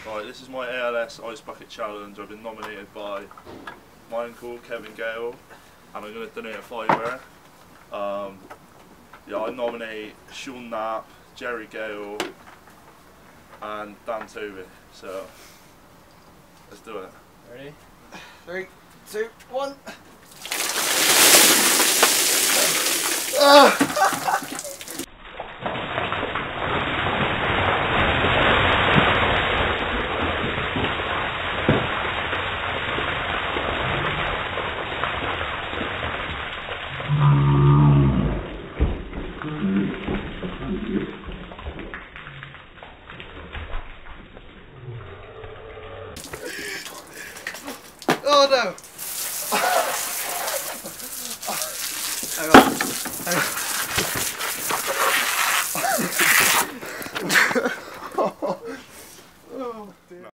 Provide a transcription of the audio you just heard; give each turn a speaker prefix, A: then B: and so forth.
A: Right, this is my ALS Ice Bucket Challenge. I've been nominated by my uncle, Kevin Gale, and I'm going to donate a £5. Yeah, I nominate Sean Knapp, Jerry Gale, and Dan Toby. So, let's do it.
B: Ready? 3, 2, 1. Oh no! Hang on. Hang on.